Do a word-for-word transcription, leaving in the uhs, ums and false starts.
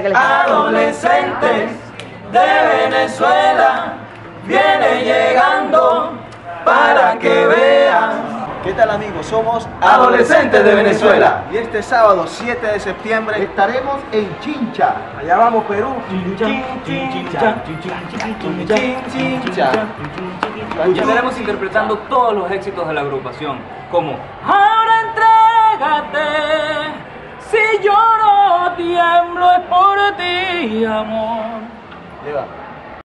Adolescentes de Venezuela, viene llegando para que vean. ¿Qué tal, amigos? Somos Adolescentes de Venezuela. Y este sábado siete de septiembre estaremos en Chincha. Allá vamos, Perú. Y estaremos interpretando todos los éxitos de la agrupación, como Ahora entrégate, si yo no tiemblo es por ti, amor. Lleva.